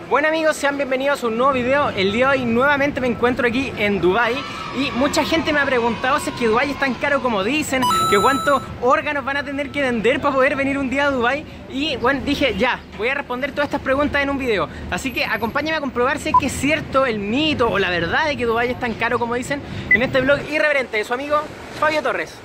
Bueno amigos, sean bienvenidos a un nuevo video. El día de hoy nuevamente me encuentro aquí en Dubái y mucha gente me ha preguntado si es que Dubái es tan caro como dicen, que cuántos órganos van a tener que vender para poder venir un día a Dubái. Y bueno, dije ya, voy a responder todas estas preguntas en un video. Así que acompáñame a comprobar si es que es cierto el mito o la verdad de que Dubái es tan caro como dicen en este vlog irreverente de su amigo Fabio Torres.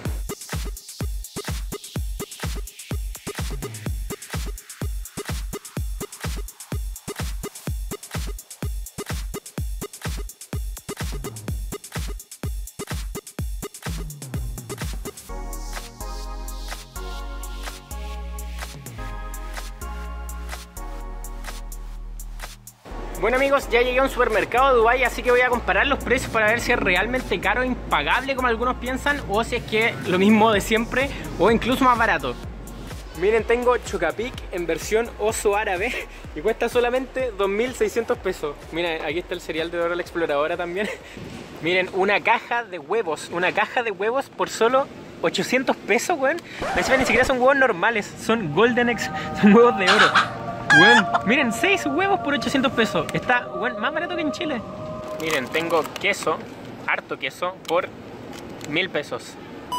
Bueno amigos, ya llegué a un supermercado de Dubái, así que voy a comparar los precios para ver si es realmente caro e impagable como algunos piensan, o si es que lo mismo de siempre o incluso más barato. Miren, tengo Chocapic en versión oso árabe y cuesta solamente 2.600 pesos. Miren, aquí está el cereal de Dora la Exploradora también. Miren, una caja de huevos por solo 800 pesos, weón. Ni siquiera son huevos normales, son Golden Eggs, son huevos de oro. Bueno, miren, 6 huevos por 800 pesos. Está bueno, más barato que en Chile. Miren, tengo queso, harto queso, por 1.000 pesos.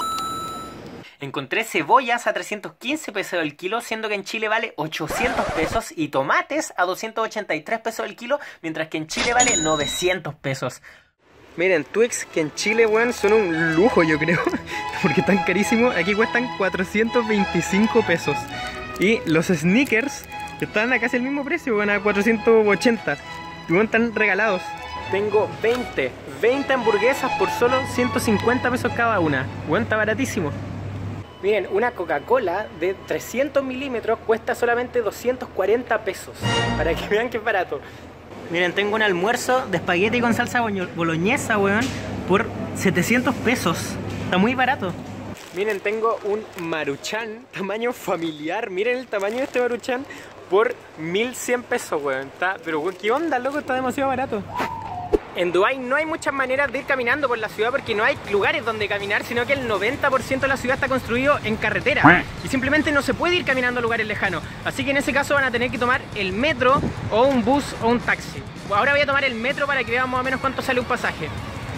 Encontré cebollas a 315 pesos el kilo, siendo que en Chile vale 800 pesos. Y tomates a 283 pesos el kilo, mientras que en Chile vale 900 pesos. Miren, Twix, que en Chile, weón, son un lujo, yo creo. Porque están carísimos. Aquí cuestan 425 pesos. Y los Snickers están a casi el mismo precio, van a 480. Y bueno, están regalados. Tengo 20 hamburguesas por solo 150 pesos cada una. Bueno, está baratísimo. Miren, una Coca-Cola de 300 milímetros cuesta solamente 240 pesos. Para que vean que es barato. Miren, tengo un almuerzo de espagueti con salsa boloñesa, weón, por 700 pesos. Está muy barato. Miren, tengo un Maruchan tamaño familiar. Miren el tamaño de este Maruchan por 1.100 pesos, weón. Está, pero weón, ¿qué onda, loco? Está demasiado barato. En Dubái no hay muchas maneras de ir caminando por la ciudad porque no hay lugares donde caminar, sino que el 90% de la ciudad está construido en carretera y simplemente no se puede ir caminando a lugares lejanos. Así que en ese caso van a tener que tomar el metro o un bus o un taxi. Ahora voy a tomar el metro para que veamos más o menos cuánto sale un pasaje.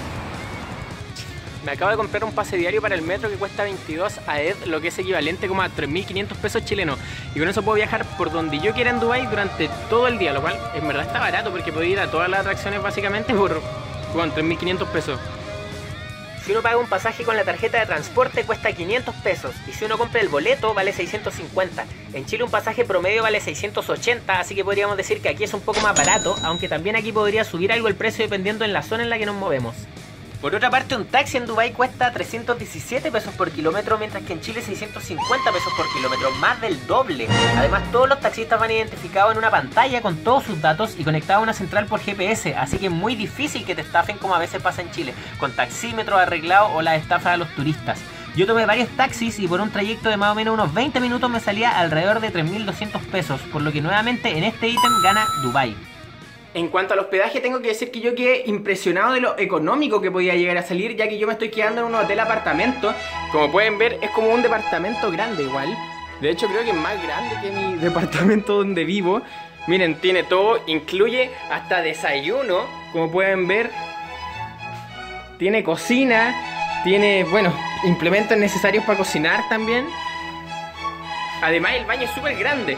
Me acabo de comprar un pase diario para el metro que cuesta 22 AED, lo que es equivalente como a 3.500 pesos chilenos. Y con eso puedo viajar por donde yo quiera en Dubái durante todo el día, lo cual en verdad está barato porque puedo ir a todas las atracciones básicamente por 3.500 pesos. Si uno paga un pasaje con la tarjeta de transporte cuesta 500 pesos y si uno compra el boleto vale 650. En Chile un pasaje promedio vale 680, así que podríamos decir que aquí es un poco más barato, aunque también aquí podría subir algo el precio dependiendo en la zona en la que nos movemos. Por otra parte, un taxi en Dubái cuesta 317 pesos por kilómetro, mientras que en Chile 650 pesos por kilómetro, más del doble. Además, todos los taxistas van identificados en una pantalla con todos sus datos y conectados a una central por GPS, así que es muy difícil que te estafen como a veces pasa en Chile, con taxímetros arreglados o las estafas a los turistas. Yo tomé varios taxis y por un trayecto de más o menos unos 20 minutos me salía alrededor de 3.200 pesos, por lo que nuevamente en este ítem gana Dubái. En cuanto al hospedaje, tengo que decir que yo quedé impresionado de lo económico que podía llegar a salir, ya que yo me estoy quedando en un hotel apartamento. Como pueden ver, es como un departamento grande igual. De hecho, creo que es más grande que mi departamento donde vivo. Miren, tiene todo, incluye hasta desayuno, como pueden ver. Tiene cocina, tiene, bueno, implementos necesarios para cocinar también. Además, el baño es súper grande.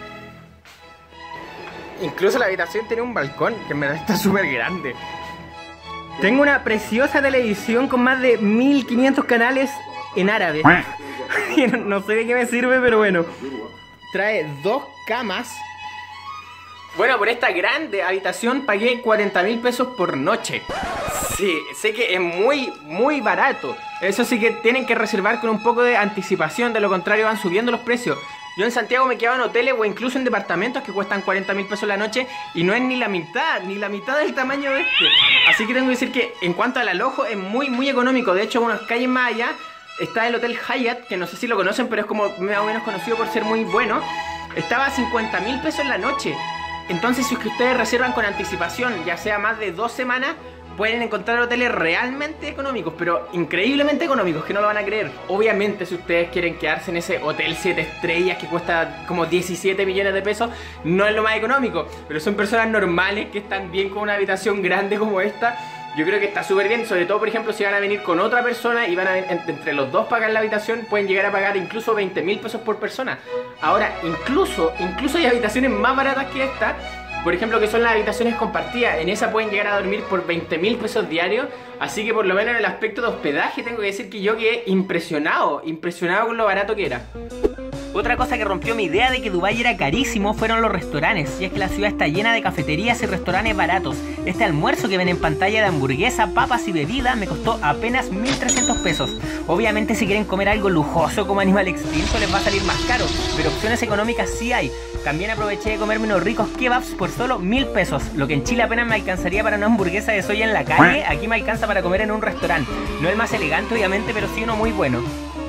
Incluso la habitación tiene un balcón, que en verdad está súper grande. Tengo una preciosa televisión con más de 1.500 canales en árabe. No sé de qué me sirve, pero bueno. Trae 2 camas. Bueno, por esta grande habitación pagué 40.000 pesos por noche. Sí, sé que es muy barato. Eso sí que tienen que reservar con un poco de anticipación, de lo contrario van subiendo los precios. Yo en Santiago me quedaba en hoteles o incluso en departamentos que cuestan 40.000 pesos la noche y no es ni la mitad del tamaño de este. Así que tengo que decir que en cuanto al alojo es muy económico. De hecho, unas calles más allá está el Hotel Hyatt, que no sé si lo conocen, pero es como más o menos conocido por ser muy bueno. Estaba a 50.000 pesos en la noche. Entonces, si es que ustedes reservan con anticipación, ya sea más de 2 semanas, pueden encontrar hoteles realmente económicos, pero increíblemente económicos, que no lo van a creer. Obviamente, si ustedes quieren quedarse en ese hotel 7 estrellas que cuesta como 17 millones de pesos, no es lo más económico, pero son personas normales que están bien con una habitación grande como esta. Yo creo que está súper bien, sobre todo por ejemplo si van a venir con otra persona y van a entre los dos pagar la habitación, pueden llegar a pagar incluso 20.000 pesos por persona. Ahora, incluso hay habitaciones más baratas que esta, por ejemplo, que son las habitaciones compartidas. En esa pueden llegar a dormir por 20.000 pesos diarios. Así que por lo menos en el aspecto de hospedaje tengo que decir que yo quedé impresionado con lo barato que era. Otra cosa que rompió mi idea de que Dubái era carísimo fueron los restaurantes, y es que la ciudad está llena de cafeterías y restaurantes baratos. Este almuerzo que ven en pantalla de hamburguesa, papas y bebida me costó apenas 1.300 pesos. Obviamente si quieren comer algo lujoso como Animal Extinto les va a salir más caro, pero opciones económicas sí hay. También aproveché de comerme unos ricos kebabs por solo 1.000 pesos. Lo que en Chile apenas me alcanzaría para una hamburguesa de soya en la calle, aquí me alcanza para comer en un restaurante. No el más elegante obviamente, pero sí uno muy bueno.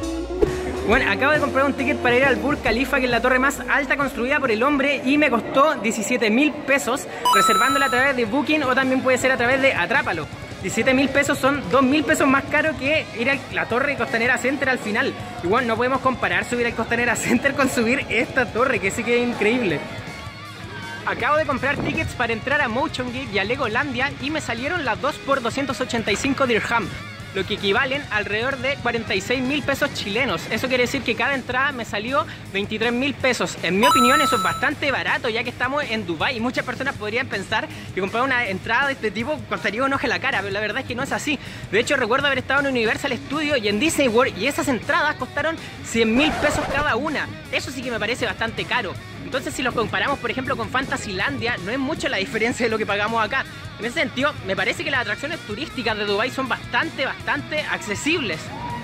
Bueno, acabo de comprar un ticket para ir al Burj Khalifa, que es la torre más alta construida por el hombre, y me costó 17.000 pesos, reservándola a través de Booking o también puede ser a través de Atrápalo. 17.000 pesos son 2.000 pesos más caro que ir a la torre Costanera Center al final. Igual no podemos comparar subir al Costanera Center con subir esta torre, que sí que es increíble. Acabo de comprar tickets para entrar a Motion Gate y a Legolandia y me salieron las dos por 285 dirham, lo que equivalen alrededor de 46.000 pesos chilenos. Eso quiere decir que cada entrada me salió 23.000 pesos. En mi opinión eso es bastante barato, ya que estamos en Dubái y muchas personas podrían pensar que comprar una entrada de este tipo costaría un ojo en la cara, pero la verdad es que no es así. De hecho recuerdo haber estado en Universal Studios y en Disney World y esas entradas costaron 100.000 pesos cada una. Eso sí que me parece bastante caro. Entonces si los comparamos por ejemplo con Fantasylandia, no es mucho la diferencia de lo que pagamos acá. En ese sentido, me parece que las atracciones turísticas de Dubái son bastante accesibles.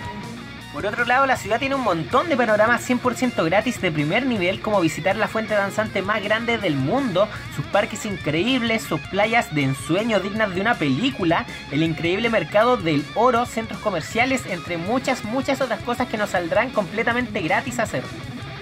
Por otro lado, la ciudad tiene un montón de panoramas 100% gratis de primer nivel, como visitar la fuente danzante más grande del mundo, sus parques increíbles, sus playas de ensueño dignas de una película, el increíble mercado del oro, centros comerciales, entre muchas otras cosas que nos saldrán completamente gratis a hacer.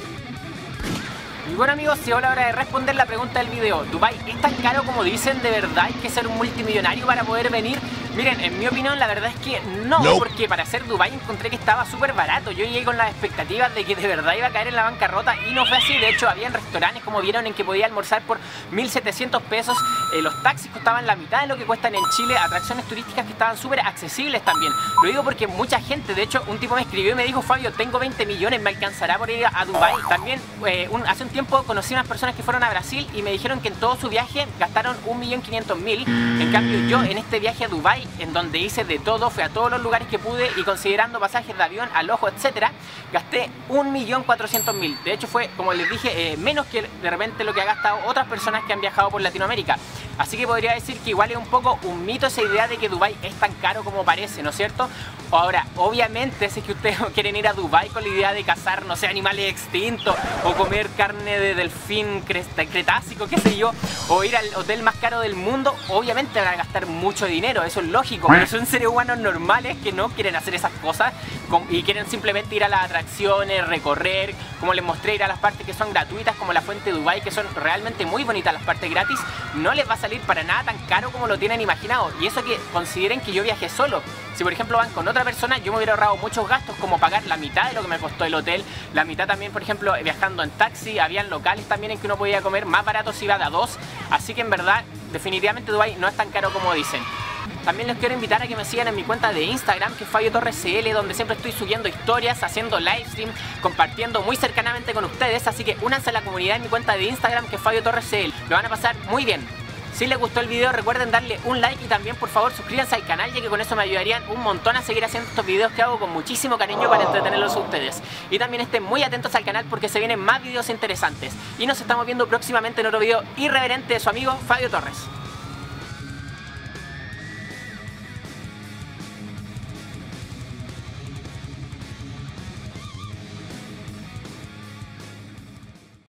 Y bueno amigos, llegó la hora de responder la pregunta del video. ¿Dubái es tan caro como dicen? ¿De verdad hay que ser un multimillonario para poder venir? Miren, en mi opinión la verdad es que no, porque para hacer Dubái encontré que estaba súper barato. Yo llegué con las expectativas de que de verdad iba a caer en la bancarrota y no fue así. De hecho, habían restaurantes, como vieron, en que podía almorzar por 1.700 pesos. Los taxis costaban la mitad de lo que cuestan en Chile. Atracciones turísticas que estaban súper accesibles también. Lo digo porque mucha gente, de hecho, un tipo me escribió y me dijo: Fabio, tengo 20 millones, ¿me alcanzará por ir a Dubái? También hace un tiempo conocí unas personas que fueron a Brasil y me dijeron que en todo su viaje gastaron 1.500.000. En cambio yo en este viaje a Dubái, en donde hice de todo, fui a todos los lugares que pude y considerando pasajes de avión, alojo, etcétera, gasté 1.400.000. De hecho fue, como les dije, menos que de repente lo que ha gastado otras personas que han viajado por Latinoamérica. Así que podría decir que igual es un poco un mito esa idea de que Dubái es tan caro como parece, ¿no es cierto? Ahora, obviamente, si es que ustedes quieren ir a Dubái con la idea de cazar, no sé, animales extintos, o comer carne de delfín cretácico, qué sé yo, o ir al hotel más caro del mundo, obviamente van a gastar mucho dinero, eso es lógico, pero son seres humanos normales que no quieren hacer esas cosas y quieren simplemente ir a las atracciones, recorrer, como les mostré, ir a las partes que son gratuitas, como la Fuente de Dubái, que son realmente muy bonitas las partes gratis. No les va a salir para nada tan caro como lo tienen imaginado, y eso que consideren que yo viajé solo. Si por ejemplo van con otra persona, yo me hubiera ahorrado muchos gastos, como pagar la mitad de lo que me costó el hotel, la mitad también, por ejemplo, viajando en taxi. Habían locales también en que uno podía comer más barato si iba de a dos, así que en verdad, definitivamente Dubái no es tan caro como dicen. También les quiero invitar a que me sigan en mi cuenta de Instagram, que es Fabio Torres CL, donde siempre estoy subiendo historias, haciendo livestream, compartiendo muy cercanamente con ustedes, así que únanse a la comunidad en mi cuenta de Instagram, que es Fabio Torres CL. Lo van a pasar muy bien. Si les gustó el video, recuerden darle un like y también por favor suscríbanse al canal, ya que con eso me ayudarían un montón a seguir haciendo estos videos que hago con muchísimo cariño para entretenerlos a ustedes. Y también estén muy atentos al canal porque se vienen más videos interesantes. Y nos estamos viendo próximamente en otro video irreverente de su amigo Fabio Torres.